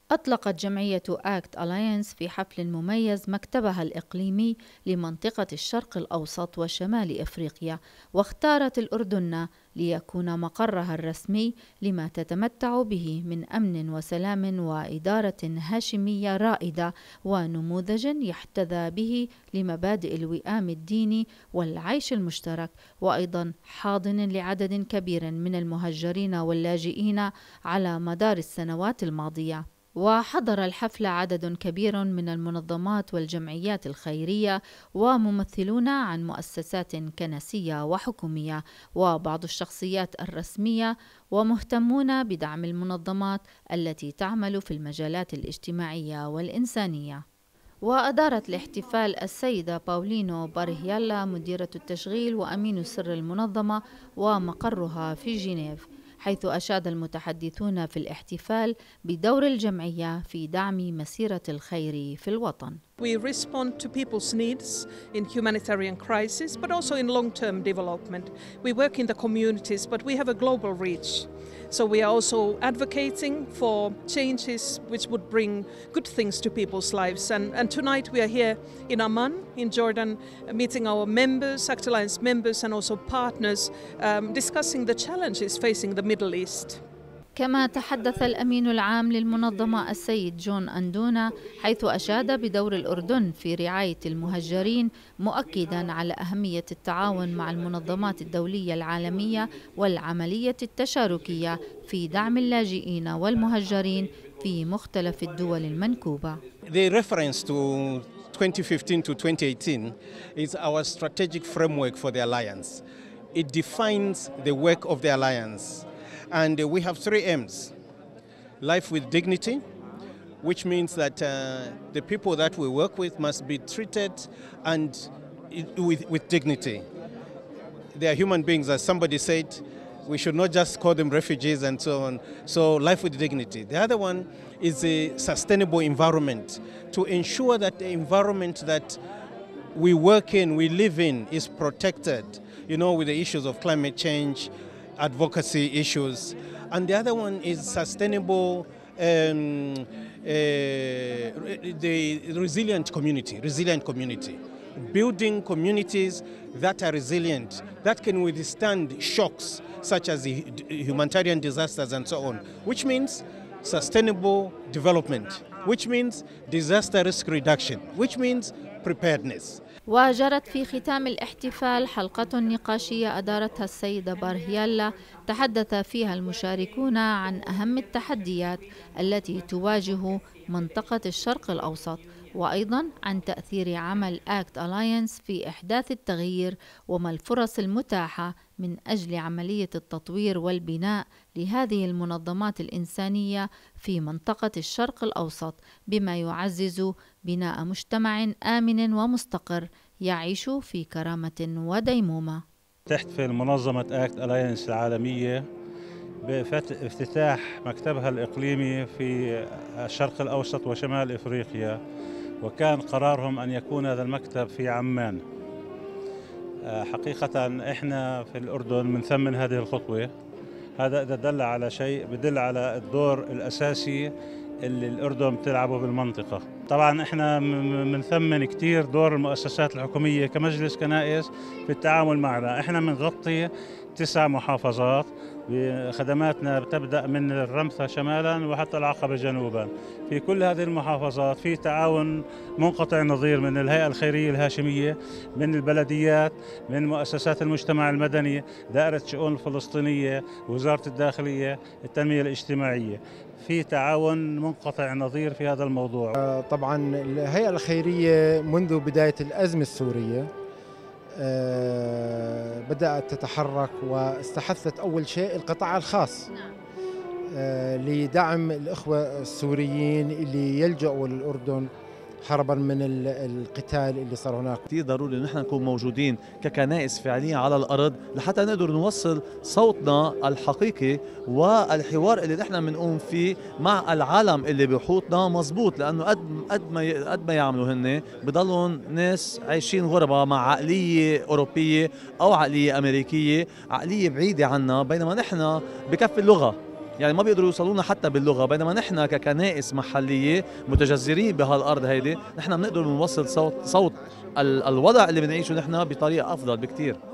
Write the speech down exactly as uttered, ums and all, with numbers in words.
أطلقت جمعية آكت ألاينس في حفل مميز مكتبها الإقليمي لمنطقة الشرق الأوسط وشمال إفريقيا، واختارت الأردن ليكون مقرها الرسمي لما تتمتع به من أمن وسلام وإدارة هاشمية رائدة ونموذج يحتذى به لمبادئ الوئام الديني والعيش المشترك، وأيضا حاضن لعدد كبير من المهجرين واللاجئين على مدار السنوات الماضية. وحضر الحفل عدد كبير من المنظمات والجمعيات الخيرية وممثلون عن مؤسسات كنسية وحكومية وبعض الشخصيات الرسمية ومهتمون بدعم المنظمات التي تعمل في المجالات الاجتماعية والإنسانية. وأدارت الاحتفال السيدة باولينو بارهيالا مديرة التشغيل وأمين سر المنظمة ومقرها في جنيف، حيث أشاد المتحدثون في الاحتفال بدور الجمعية في دعم مسيرة الخير في الوطن. We respond to people's needs in humanitarian crisis, but also in long-term development. We work in the communities, but we have a global reach. So we are also advocating for changes which would bring good things to people's lives. And, and tonight we are here in Amman, in Jordan, meeting our members, ACT Alliance members, and also partners, um, discussing the challenges facing the Middle East. كما تحدث الأمين العام للمنظمة السيد جون أندونا، حيث أشاد بدور الأردن في رعاية المهجرين، مؤكدا على أهمية التعاون مع المنظمات الدولية العالمية والعملية التشاركية في دعم اللاجئين والمهجرين في مختلف الدول المنكوبة. The reference to twenty fifteen to twenty eighteen is our strategic framework for the alliance. It defines the work of the alliance. And we have three aims: life with dignity, which means that uh, the people that we work with must be treated and with, with dignity. They are human beings, as somebody said. We should not just call them refugees and so on. So life with dignity. The other one is a sustainable environment, to ensure that the environment that we work in, we live in, is protected, you know, with the issues of climate change, advocacy issues. And the other one is sustainable, um, uh, the resilient community, resilient community. Building communities that are resilient, that can withstand shocks such as the humanitarian disasters and so on, which means sustainable development, which means disaster risk reduction, which means preparedness. وجرت في ختام الاحتفال حلقة نقاشية أدارتها السيدة بارهيالا، تحدث فيها المشاركون عن أهم التحديات التي تواجه منطقة الشرق الأوسط، وأيضا عن تأثير عمل آكت ألاينس في إحداث التغيير وما الفرص المتاحة من أجل عملية التطوير والبناء لهذه المنظمات الإنسانية في منطقة الشرق الأوسط، بما يعزز بناء مجتمع آمن ومستقر يعيش في كرامة وديمومة. تحتفل منظمة آكت ألاينس العالمية بافتتاح مكتبها الإقليمي في الشرق الأوسط وشمال إفريقيا، وكان قرارهم أن يكون هذا المكتب في عمان. حقيقة إحنا في الأردن بنثمن هذه الخطوة. هذا إذا دل على شيء بدل على الدور الأساسي اللي الأردن بتلعبه بالمنطقة. طبعا إحنا بنثمن كتير دور المؤسسات الحكومية كمجلس كنائس في التعامل معنا. إحنا بنغطي تسع محافظات، خدماتنا بتبدأ من الرمثة شمالا وحتى العقبة جنوبا. في كل هذه المحافظات في تعاون منقطع النظير من الهيئة الخيرية الهاشمية، من البلديات، من مؤسسات المجتمع المدني، دائرة الشؤون الفلسطينية، وزارة الداخلية، التنمية الاجتماعية. في تعاون منقطع النظير في هذا الموضوع. طبعا الهيئة الخيرية منذ بداية الأزمة السورية بدأت تتحرك، واستحثت أول شيء القطاع الخاص لدعم الإخوة السوريين اللي يلجأوا للأردن هربا من القتال اللي صار هناك. كثير ضروري ان احنا نكون موجودين ككنائس فعليا على الارض لحتى نقدر نوصل صوتنا الحقيقي والحوار اللي نحن بنقوم فيه مع العالم اللي بيحوطنا مزبوط، لانه قد قد ما قد ما يعملوا هن بضلهم ناس عايشين غربة مع عقلية أوروبية أو عقلية أمريكية، عقلية بعيدة عنا، بينما نحن بكفي اللغة يعني ما بيقدروا يوصلونا حتى باللغه، بينما نحن ككنائس محليه متجذرين بهالارض هيدي، نحن بنقدر نوصل صوت صوت الوضع اللي بنعيشه نحن بطريقه افضل بكثير.